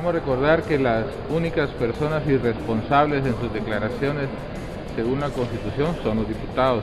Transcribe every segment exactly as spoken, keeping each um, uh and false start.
Queremos recordar que las únicas personas irresponsables en sus declaraciones, según la Constitución, son los diputados.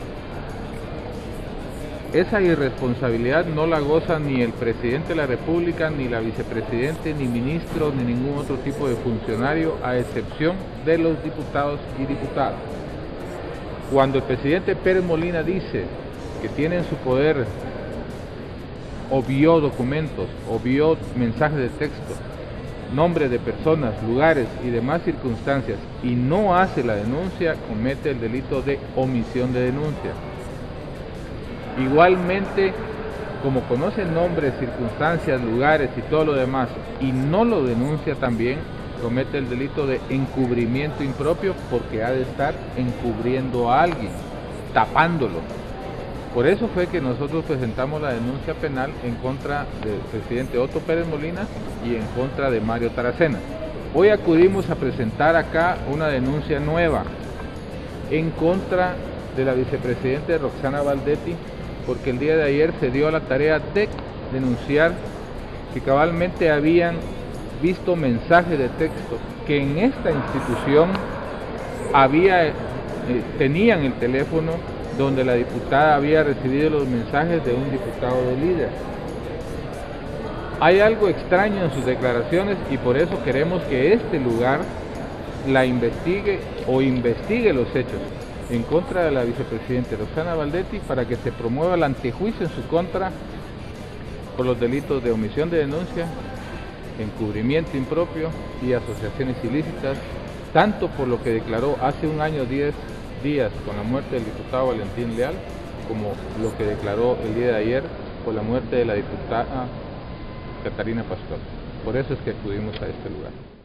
Esa irresponsabilidad no la goza ni el presidente de la República, ni la vicepresidente, ni ministro, ni ningún otro tipo de funcionario, a excepción de los diputados y diputadas. Cuando el presidente Pérez Molina dice que tiene en su poder o vio documentos, o vio mensajes de texto, nombres de personas, lugares y demás circunstancias, y no hace la denuncia, comete el delito de omisión de denuncia. Igualmente, como conoce nombres, circunstancias, lugares y todo lo demás, y no lo denuncia también, comete el delito de encubrimiento impropio, porque ha de estar encubriendo a alguien, tapándolo. Por eso fue que nosotros presentamos la denuncia penal en contra del presidente Otto Pérez Molina y en contra de Mario Taracena. Hoy acudimos a presentar acá una denuncia nueva en contra de la vicepresidenta Roxana Baldetti, porque el día de ayer se dio a la tarea de denunciar que cabalmente habían visto mensajes de texto que en esta institución había, eh, tenían el teléfono donde la diputada había recibido los mensajes de un diputado de líder. Hay algo extraño en sus declaraciones y por eso queremos que este lugar la investigue o investigue los hechos en contra de la vicepresidenta Roxana Baldetti, para que se promueva el antejuicio en su contra por los delitos de omisión de denuncia, encubrimiento impropio y asociaciones ilícitas, tanto por lo que declaró hace un año diez días con la muerte del diputado Valentín Leal, como lo que declaró el día de ayer por la muerte de la diputada Catarina Pascual. Por eso es que acudimos a este lugar.